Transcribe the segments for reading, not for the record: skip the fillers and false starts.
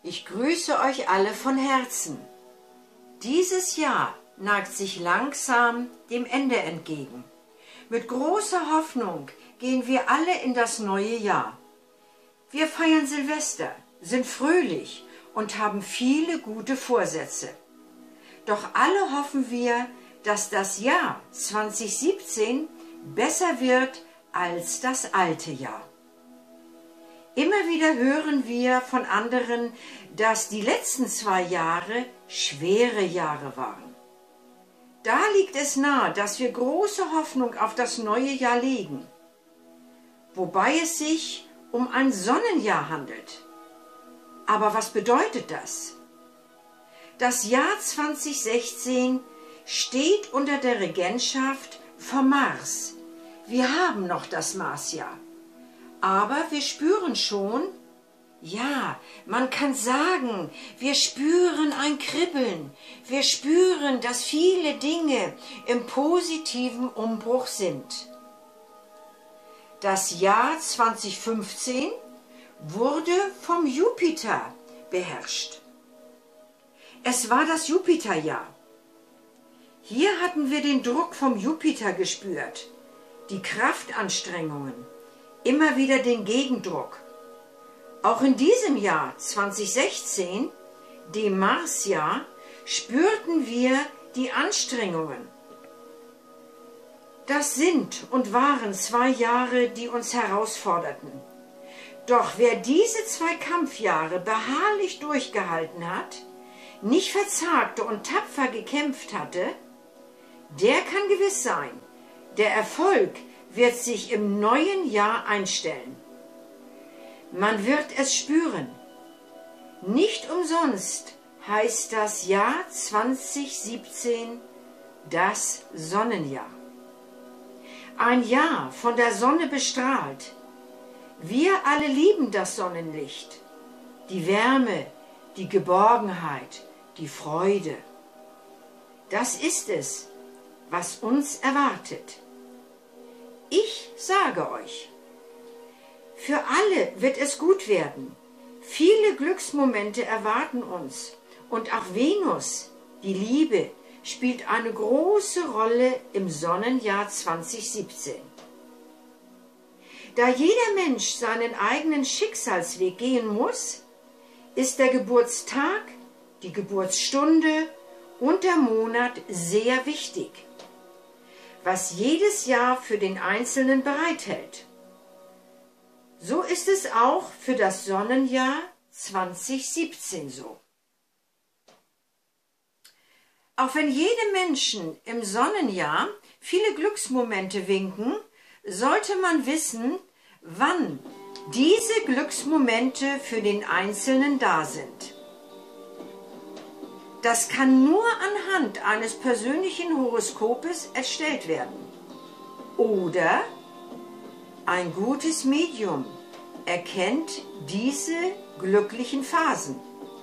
Ich grüße euch alle von Herzen. Dieses Jahr neigt sich langsam dem Ende entgegen. Mit großer Hoffnung gehen wir alle in das neue Jahr. Wir feiern Silvester, sind fröhlich und haben viele gute Vorsätze. Doch alle hoffen wir, dass das Jahr 2017 besser wird als das alte Jahr. Immer wieder hören wir von anderen, dass die letzten 2 Jahre schwere Jahre waren. Da liegt es nahe, dass wir große Hoffnung auf das neue Jahr legen, wobei es sich um ein Sonnenjahr handelt. Aber was bedeutet das? Das Jahr 2016 steht unter der Regentschaft vom Mars. Wir haben noch das Marsjahr. Aber wir spüren schon, ja, man kann sagen, wir spüren ein Kribbeln. Wir spüren, dass viele Dinge im positiven Umbruch sind. Das Jahr 2015 wurde vom Jupiter beherrscht. Es war das Jupiterjahr. Hier hatten wir den Druck vom Jupiter gespürt, die Kraftanstrengungen, immer wieder den Gegendruck. Auch in diesem Jahr 2016, dem Marsjahr, spürten wir die Anstrengungen. Das sind und waren 2 Jahre, die uns herausforderten. Doch wer diese 2 Kampfjahre beharrlich durchgehalten hat, nicht verzagte und tapfer gekämpft hatte, der kann gewiss sein, der Erfolg wird sich im neuen Jahr einstellen. Man wird es spüren. Nicht umsonst heißt das Jahr 2017 das Sonnenjahr. Ein Jahr von der Sonne bestrahlt. Wir alle lieben das Sonnenlicht, die Wärme, die Geborgenheit, die Freude. Das ist es, was uns erwartet. Ich sage euch, für alle wird es gut werden. Viele Glücksmomente erwarten uns und auch Venus, die Liebe, spielt eine große Rolle im Sonnenjahr 2017. Da jeder Mensch seinen eigenen Schicksalsweg gehen muss, ist der Geburtstag, die Geburtsstunde und der Monat sehr wichtig, was jedes Jahr für den Einzelnen bereithält. So ist es auch für das Sonnenjahr 2017 so. Auch wenn jedem Menschen im Sonnenjahr viele Glücksmomente winken, sollte man wissen, wann diese Glücksmomente für den Einzelnen da sind. Das kann nur anhand eines persönlichen Horoskopes erstellt werden. Oder ein gutes Medium erkennt diese glücklichen Phasen.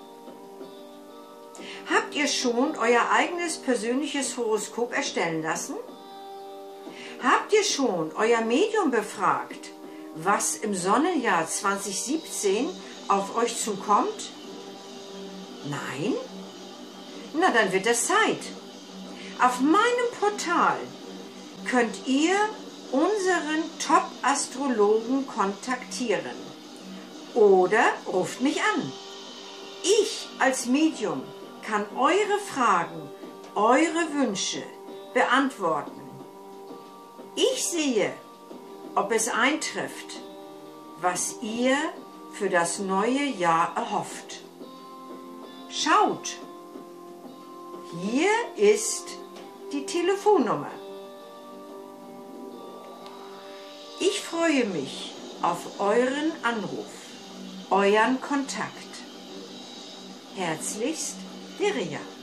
Habt ihr schon euer eigenes persönliches Horoskop erstellen lassen? Habt ihr schon euer Medium befragt, was im Sonnenjahr 2017 auf euch zukommt? Nein? Na, dann wird es Zeit. Auf meinem Portal könnt ihr unseren Top-Astrologen kontaktieren oder ruft mich an. Ich als Medium kann eure Fragen, eure Wünsche beantworten. Ich sehe, ob es eintrifft, was ihr für das neue Jahr erhofft. Schaut! Hier ist die Telefonnummer. Ich freue mich auf euren Anruf, euren Kontakt. Herzlichst, Deria.